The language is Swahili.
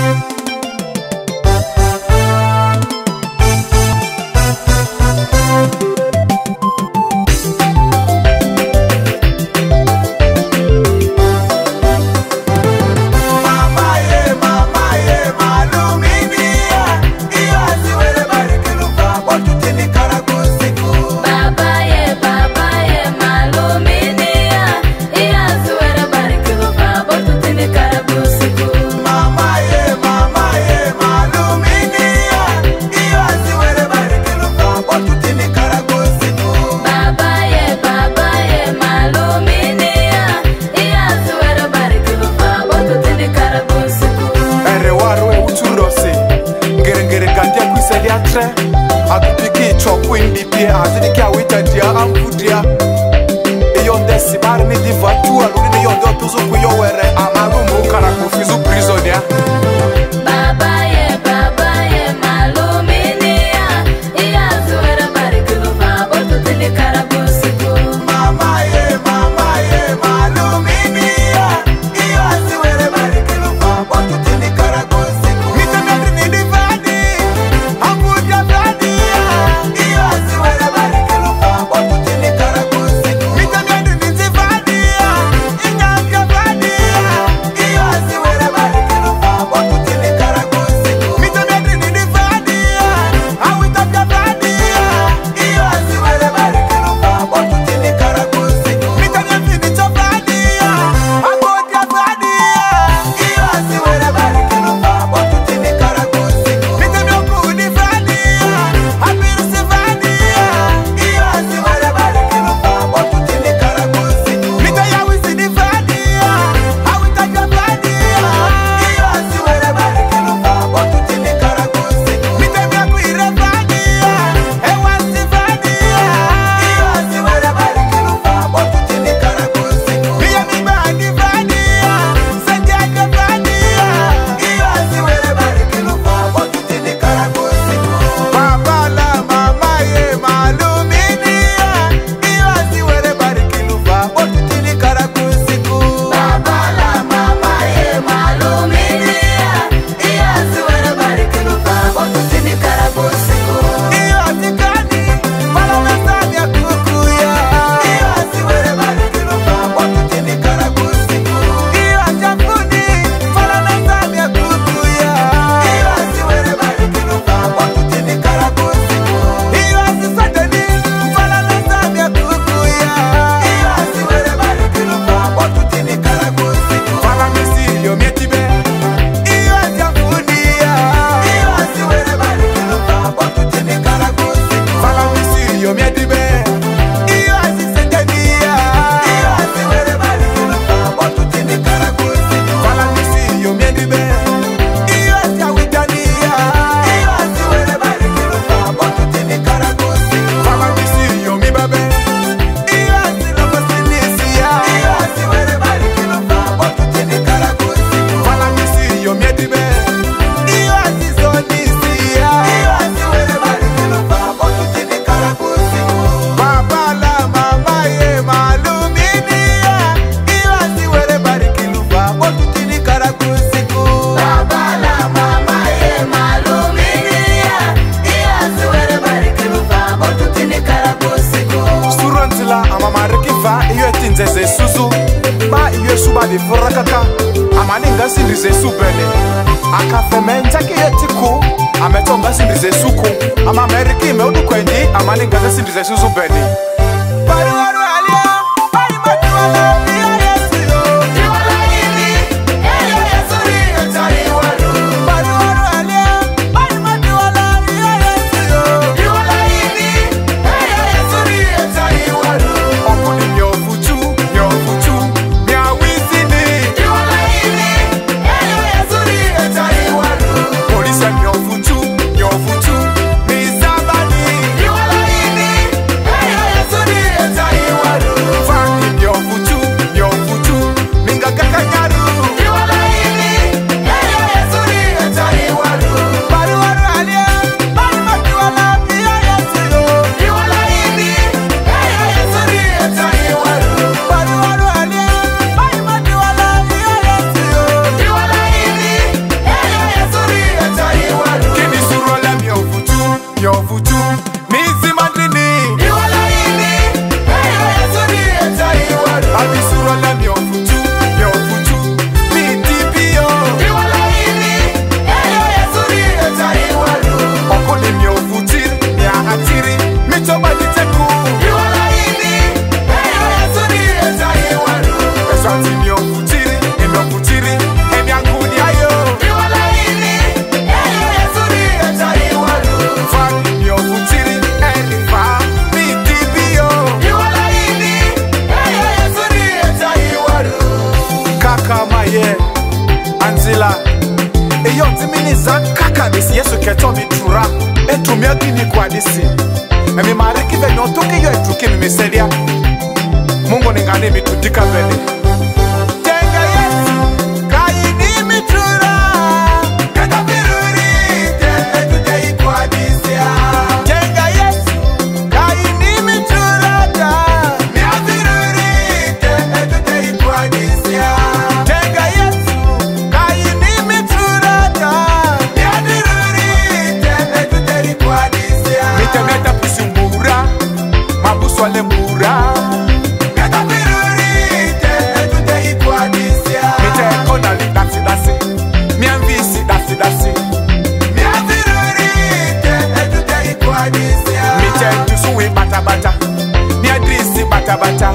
Agupiki chokwe ndipie azidiki awita dia amfudia Eyonde simari ni diva tuwa luni ni yonde otuzu kuyo were Amalumu kara kufizu prisonia Baba ye maluminia Iya zuwere barikilufa botu tini karabusiku Mama ye maluminia Iya zuwere barikilufa botu tini karabusiku Mita medri ni divadi Amfudia vadi Iya zuwere barikilufa botu tini karabusiku Mita medri ni divadi Inyanga vadi Iya zuwere barikilufa botu tini karabusiku Mita medri ni divadi Awita vadi Iya zuwere barikilufa botu tini karabusiku Mita medri ni chofadi Amfudia vadi Iya zuwere barikilufa botu tini karabusiku Mita medri vadi Abirisi vadi Iya zuwere barikilufa botu tini karabusiku Mita yawisi ni vadi Awita vadi Iya zuwere barikilufa botu tini karabusiku Mita mekwire vadi Ewasi vadi Iya zuwere barikilufa botu tini karabusiku Miya mibani vadi Sanjade vadi Iya zuwere barikilufa botu tini karabusiku Baba la mama ye maluminia Iya zuwere barikilufa botu tini karabusiku Baba la mama ye maluminia Iya zuwere barikilufa botu tini karabusiku Iyo atikani Malamesani ya kukuya Iyo asiwere barikilufa botu tini karabusiku Iyo achafuni Malamesani ya kukuya Iyo asiwere barikilufa botu tini karabusiku Iyo asisateni Malamesani ya kukuya Iyo asiwere barikilufa botu tini karabusiku Malamesi yo mietibe Iyo achafunia Iyo asiwere barikilufa botu tini karabusiku Malamesi yo mietibe Iyo asisatenia Iyo asiwere barikilufa botu tini karabusiku Malamesi yo mietibe Iyo achawitania Iyo asiwere barikilufa botu tini karabusiku Malamesi yo mibabe Iyo asilokosinisia Iyo asiwere barikilufa botu tini karabusiku Malamesi yo mietibe Iyo asisonisia Iyo asiwere barikilufa botu tini karabusiku Baba la mama ye maluminia Iyo asiwere barikilufa botu tini karabusiku Baba la mama ye maluminia Iya zuwere barikilufa botu tini karabusiku Surantila amamarikifa iyo etinzeze suzu Ba iyo suba di furakaka Amaninga sindrize subele Akafeme njaki yetiku Ametonga sindrize suku Amameriki meudu kwendi Amaninga sindrize suzu beni Bari waru alia Bari matuala Iyo yesu yo Diwala hili Eyo yasuri etari waru Bari waru alia Bari matuala Iyo yesu yo Diwala hili Eyo yasuri etari waru Okuni nyofutu Miawizini Diwala hili Eyo yasuri etari waru Polisa nyofutu Mizabani Diwala hili Eyo yasuri etari yonti miniza kaka disi Yesu keto mi tura etumi agini kwa disi Mimi mariki ve nyotuki yo etuki mimi selia Mungu ningane mitudika vele Tenga Yesu kaini mitura Kata piruri tene tude ikwa disia Tenga Yesu kaini mitura da Mia piruri tene tude ikwa disia Tenga Yesu kaini mitura da Mia piruri tene tude ikwa disia Mite meta pusi mbura Mabusu ale mbura Bata